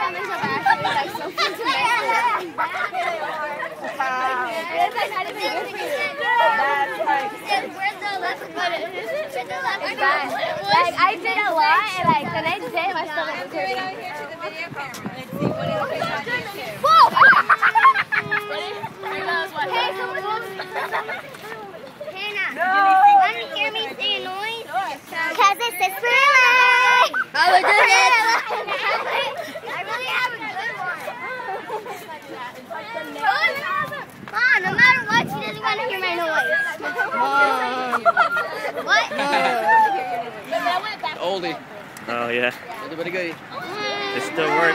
comments are actually like so fun to make. It's like not even good for you. That's like. Where's the left foot? Like I did a lot, and like the next day my stomach was hurting. Whoa! Hannah, want to hear me say a noise? Because it says Thriller! I really have a good one. Mom, no matter what, she doesn't want to hear my noise. What? Oldie. Oh yeah. It still works.